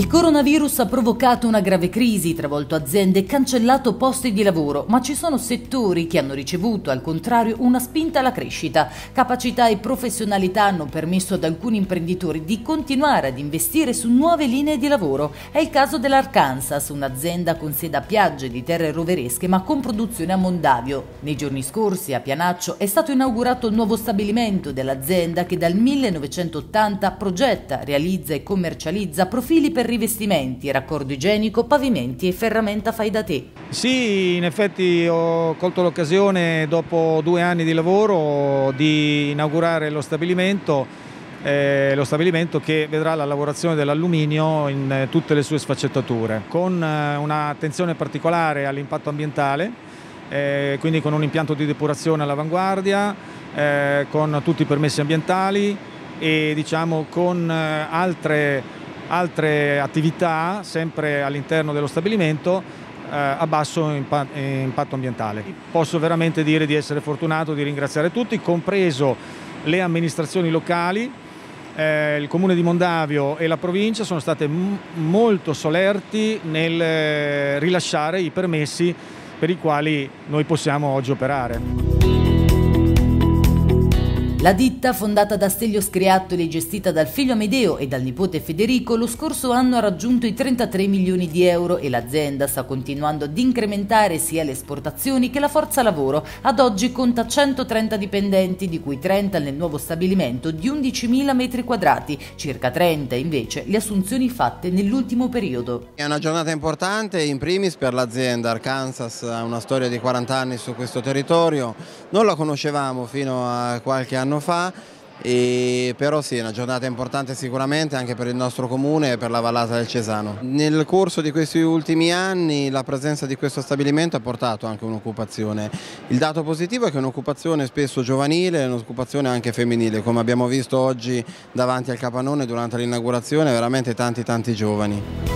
Il coronavirus ha provocato una grave crisi, travolto aziende e cancellato posti di lavoro, ma ci sono settori che hanno ricevuto, al contrario, una spinta alla crescita. Capacità e professionalità hanno permesso ad alcuni imprenditori di continuare ad investire su nuove linee di lavoro. È il caso dell'Arkansas, un'azienda con sede a Piagge di Terre Roveresche ma con produzione a Mondavio. Nei giorni scorsi a Pianaccio è stato inaugurato il nuovo stabilimento dell'azienda che dal 1980 progetta, realizza e commercializza profili per rivestimenti, raccordo igienico, pavimenti e ferramenta fai da te. Sì, in effetti ho colto l'occasione dopo 2 anni di lavoro di inaugurare lo stabilimento che vedrà la lavorazione dell'alluminio in tutte le sue sfaccettature, con un'attenzione particolare all'impatto ambientale, quindi con un impianto di depurazione all'avanguardia, con tutti i permessi ambientali e diciamo con altre attività sempre all'interno dello stabilimento a basso impatto ambientale. Posso veramente dire di essere fortunato, di ringraziare tutti, compreso le amministrazioni locali, il Comune di Mondavio e la provincia sono state molto solerti nel rilasciare i permessi per i quali noi possiamo oggi operare. La ditta, fondata da Stelio Scriattoli e gestita dal figlio Amedeo e dal nipote Federico, lo scorso anno ha raggiunto i 33 milioni di euro e l'azienda sta continuando ad incrementare sia le esportazioni che la forza lavoro. Ad oggi conta 130 dipendenti, di cui 30 nel nuovo stabilimento di 11.000 metri quadrati, circa 30 invece le assunzioni fatte nell'ultimo periodo. È una giornata importante in primis per l'azienda. Arkansas ha una storia di 40 anni su questo territorio, non la conoscevamo fino a qualche anno fa, però sì, è una giornata importante sicuramente anche per il nostro comune e per la vallata del Cesano. Nel corso di questi ultimi anni la presenza di questo stabilimento ha portato anche un'occupazione. Il dato positivo è che è un'occupazione spesso giovanile e un'occupazione anche femminile, come abbiamo visto oggi davanti al capannone durante l'inaugurazione, veramente tanti giovani.